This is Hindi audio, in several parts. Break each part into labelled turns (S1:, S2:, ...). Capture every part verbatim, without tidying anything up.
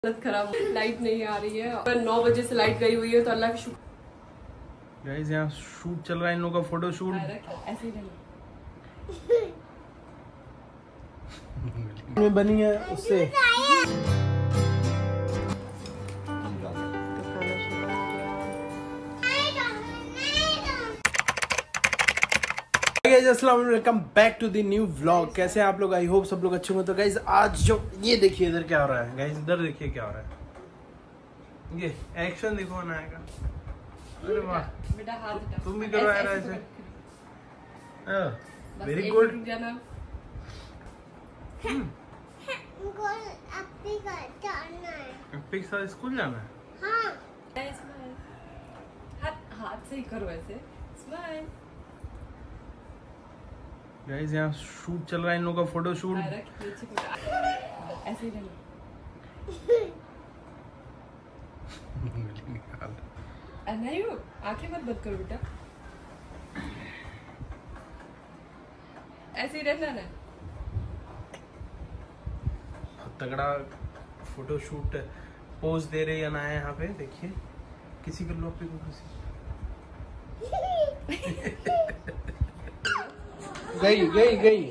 S1: हालत खराब, लाइट नहीं आ रही है और नौ बजे से लाइट गई हुई है तो अल्लाह की शुक्र।
S2: गाइस यहाँ शूट चल रहा है, इन लोगों का फोटो शूट।
S1: ऐसे ही
S2: में बनी है उससे। Welcome back to the new vlog. कैसे हैं आप लोग? आई होप सब लोग अच्छे होंगे। तो गाइज आज जो ये देखिए इधर क्या हो रहा है। गाइज इधर देखिए क्या हो रहा है। ये एक्शन देखो अनाया का। अरे वाह
S1: बेटा, हाथ
S2: तुम भी करो यार ऐसे। Very good. अपने साथ स्कूल जाना है।
S1: हाँ। हाथ हाथ से ही करो ऐसे। स्माइल।
S2: गाइस यहाँ शूट चल रहा है, इन लोगों का फोटो शूट।
S1: ऐसे ही नहीं, आंखें मत बंद करो बेटा, ऐसे ही रहना ना।
S2: तगड़ा फोटो शूट पोज दे रही है अनाया यहाँ पे। देखिए किसी को लो पे को किसी गई गई गई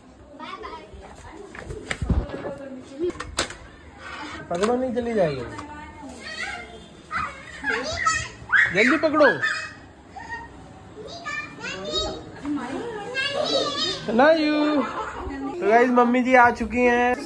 S2: पकड़ो, नहीं चली जाएगी। जल्दी पकड़ो ना यू। तो गाइस मम्मी जी आ चुकी हैं।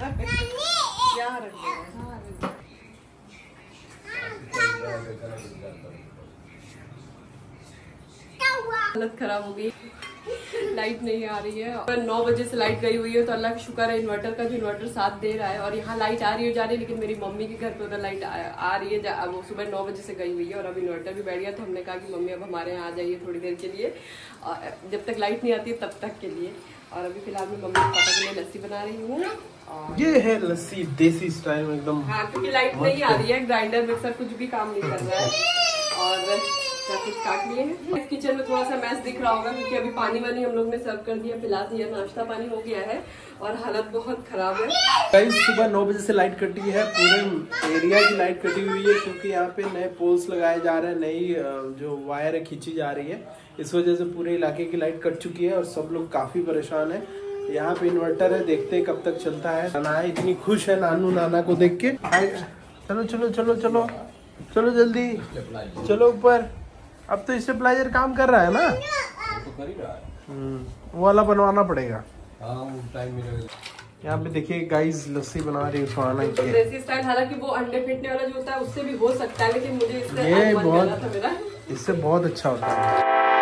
S1: हालत खराब हो गई, लाइट नहीं आ रही है और नौ बजे से लाइट गई हुई है तो अल्लाह का शुक्र है इन्वर्टर का, जो इन्वर्टर साथ दे रहा है। और यहाँ लाइट आ रही है जा रही है, लेकिन मेरी मम्मी के घर पे उधर लाइट आ, आ रही है। वो सुबह नौ बजे से गई हुई है और अब इन्वर्टर भी बैठ गया। तो हमने कहा कि मम्मी अब हमारे यहाँ आ जाइए थोड़ी देर के लिए, जब तक लाइट नहीं आती है तब तक के लिए। और अभी फिलहाल मैं मम्मी पापा के लिए लस्सी बना रही हूँ।
S2: ये है लस्सी देसी स्टाइल में एकदम।
S1: हाँ, क्योंकि लाइट नहीं आ रही है, ग्राइंडर मिक्सर कुछ भी काम नहीं कर रहा है। और कुछ काट लिए हैं। इस किचन में थोड़ा सा मैस दिख रहा होगा क्योंकि अभी पानी वानी हम लोग ने सर्व कर दिया, पिला दिया, नाश्ता पानी हो गया है और हालत बहुत खराब है।
S2: गाइस सुबह नौ बजे से लाइट कटी है, पूरे एरिया की लाइट कटी हुई है क्योंकि यहाँ पे नए पोल्स लगाए जा रहे हैं, नई जो वायर है खींची जा रही है। इस वजह से पूरे इलाके की लाइट कट चुकी है और सब लोग काफी परेशान है। यहाँ पे इन्वर्टर है, देखते हैं कब तक चलता है। अनाया इतनी खुश है नानू नाना को देख के। चलो चलो चलो चलो चलो जल्दी चलो ऊपर। अब तो स्टेबलाइजर काम कर रहा है ना, तो कर ही रहा है। वो वाला बनवाना पड़ेगा। हाँ, टाइम मिलेगा। यहाँ पे देखिए गाइस लस्सी बना रही है सुहाना की।
S1: देसी स्टाइल, हालांकि वो अंडे फेंटने वाला जो होता है उससे भी हो सकता है, लेकिन मुझे इससे
S2: ये बहुत इससे बहुत अच्छा होता है।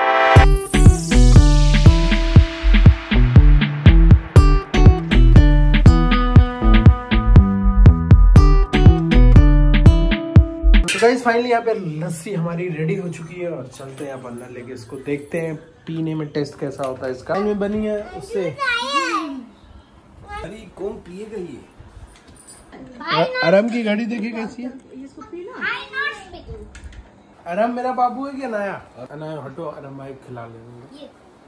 S2: गाइस फाइनली यहाँ पे लस्सी हमारी रेडी हो चुकी है और चलते हैं आप अंदर लेके इसको, देखते हैं पीने में टेस्ट कैसा होता है इसका। में बनी है उससे। अरे कौन पिएगा ये? अरम की घड़ी देखिए कैसी है। अरम मेरा बाबू है क्या? अनाया अनाया हटो, अरम भाई खिला लेंगे।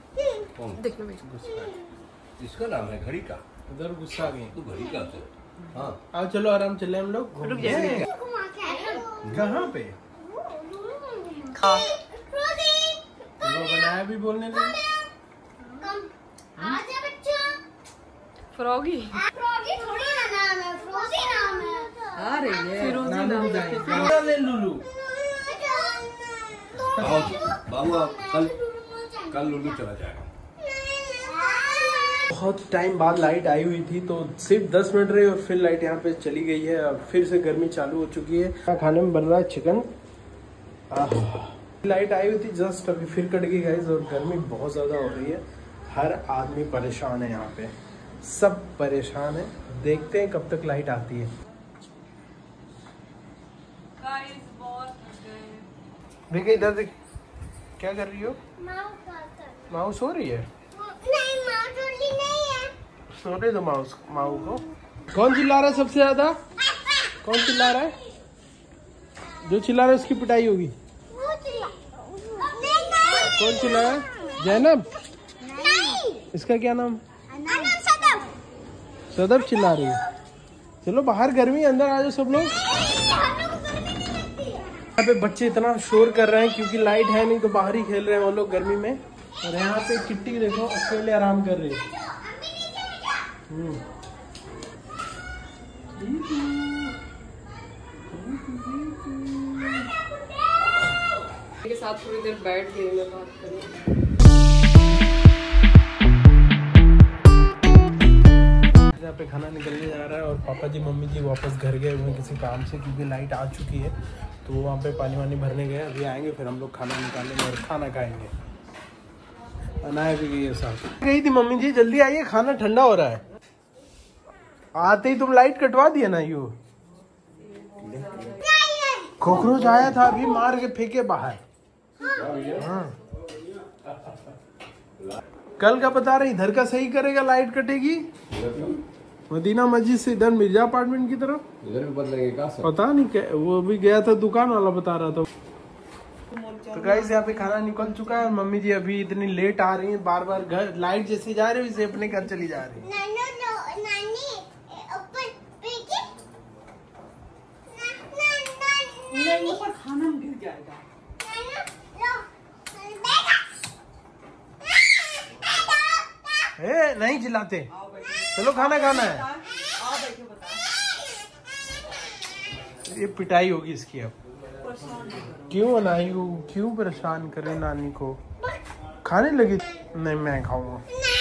S3: इसका नाम है घड़ी का।
S2: उधर गुस्सा आ गई।
S3: तू घड़ी का तो हाँ।
S2: आओ चलो आराम चले हम लोग। कहाँ पे? बनाया भी बोलने लगे।
S1: फ्रॉगी
S4: फ्रॉगी थोड़ी ना नाम है, फ्रोजी नाम है।
S1: आ रही है फिरोजी नाम
S2: ले लुलू।
S3: बाबू कल कल लुलू चला जाएगा।
S2: बहुत टाइम बाद लाइट आई हुई थी तो सिर्फ दस मिनट रही और फिर लाइट यहाँ पे चली गई है। अब फिर से गर्मी चालू हो चुकी है। खाने में बन रहा है चिकन। लाइट आई हुई थी जस्ट अभी फिर कट गई गाइस और गर्मी बहुत ज्यादा हो रही है। हर आदमी परेशान है, यहाँ पे सब परेशान है। देखते हैं कब तक लाइट आती है। देखिए इधर देख, क्या कर रही हो? माउस हो रही है?
S4: नहीं, माउस नहीं है।
S2: सो रहे दो माउस माऊ को। कौन चिल्ला रहा है सबसे ज्यादा? कौन चिल्ला रहा है? जो चिल्ला रहा है उसकी पिटाई होगी। कौन चिल्लाया? जैनब? नहीं। इसका क्या नाम? सदफ चिल्ला रही है। चलो बाहर गर्मी, अंदर आ जाओ सब लोग। यहाँ पे बच्चे इतना शोर कर रहे हैं क्योंकि लाइट है नहीं, तो बाहर ही खेल रहे हैं वो लोग गर्मी में। और यहाँ पे किट्टी देखो अकेले आराम कर रही है।
S1: के साथ थोड़ी देर बैठ गई मैं बात करूं।
S2: यहाँ पे खाना निकलने जा रहा है और पापा जी मम्मी जी वापस घर गए हुए किसी काम से, क्योंकि लाइट आ चुकी है। तो वहाँ पे पानी वानी भरने गए, अभी आएंगे फिर हम लोग खाना निकालेंगे और खाना खाएंगे। अनाया भी गई है साथ। गई थी मम्मी जी, जल्दी आइए खाना ठंडा हो रहा है। आते ही तुम लाइट कटवा दिया ना। यू कॉकरोच आया था अभी, मार के फेंके बाहर। हाँ। कल का बता रहे इधर का सही करेगा, लाइट कटेगी मदीना मस्जिद से इधर मिर्जा अपार्टमेंट की तरफ।
S3: इधर भी बदलेंगे क्या सर?
S2: पता नहीं क्या, वो भी गया था दुकान वाला बता रहा था। तो गाइस यहाँ पे खाना निकल चुका है और मम्मी जी अभी इतनी लेट आ रही हैं, बार बार घर लाइट जैसे जा रही है वैसे अपने घर चली जा रही है।
S5: ऊपर खाना गिर जाएगा।
S2: ए, नहीं चिल्लाते, चलो खाना खाना है। ये पिटाई होगी इसकी अब। क्यों अनाई, क्यों परेशान करे नानी को? खाने लगी? नहीं मैं खाऊंगा।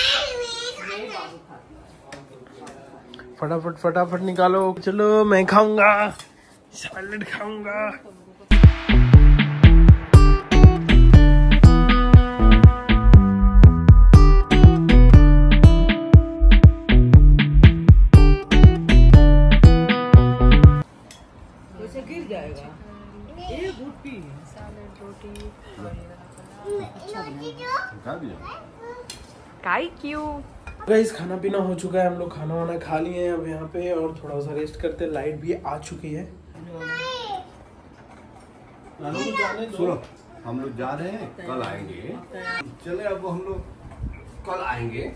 S2: फटाफट फटाफट निकालो, चलो मैं खाऊंगा, सैलेड खाऊंगा।
S5: गिर जाएगा। एक रोटी
S1: काई क्यों?
S2: गाइस खाना पीना हो चुका है, हम लोग खाना वाना खा लिए हैं अब यहाँ पे, और थोड़ा सा रेस्ट करते। लाइट भी आ चुकी है।
S3: सुनो, हम लोग जा रहे हैं, कल आएंगे। चले अब हम लोग कल आएंगे।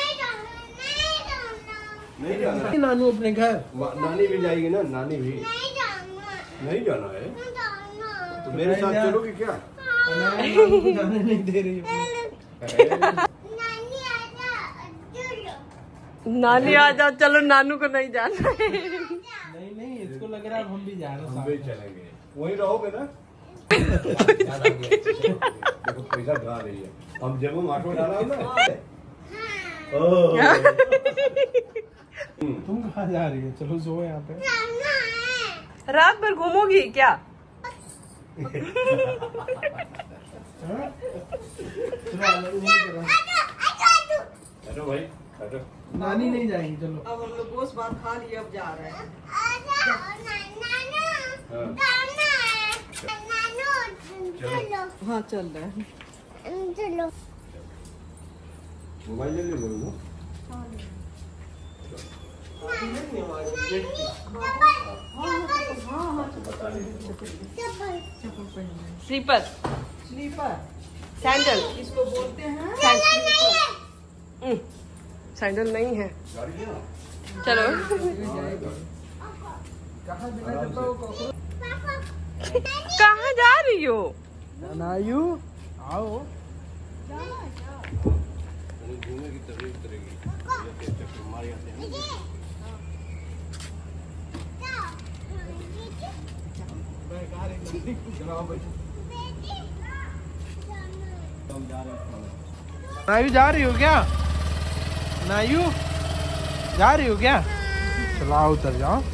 S3: नहीं जाना है
S2: नानू अपने घर?
S3: नानी भी जाएगी ना, नानी भी नहीं जाना है। तो मेरे साथ चलोगे क्या?
S2: नानू को जाने नहीं दे रही है।
S1: नानी आ जाओ, चलो नानू को नहीं जाना है।
S2: नहीं नहीं, इसको लग रहा है हम भी जा रहे हैं।
S3: हम भी चलेंगे, वहीं रहोगे ना। देखो पैसा ढा रही है, हम जब ऑटो डाला ना।
S2: तुम कहाँ जा रही है? चलो सो यहाँ पे।
S1: रात भर घूमोगी क्या?
S3: चलो भाई, चलो।
S2: नानी नहीं जाएगी, चलो।
S5: अब हम लोग गोश्त भात खा लिए, अब जा रहे हैं। हाँ चल रहे हैं।
S4: चलो
S3: मोबाइल ले लो ना।
S1: स्लीपर
S5: स्लीपर
S1: सैंडल,
S5: इसको बोलते हैं।
S1: सैंडल नहीं है।
S3: गाड़ी है?
S1: चलो कहाँ जा रही हो?
S2: नायू आओ।
S3: घूमने की तकलीफ करेगी। हमारे यहाँ
S2: नायू जा रही हो क्या? नायू जा रही हो क्या? चलो आओ, उतर जाओ।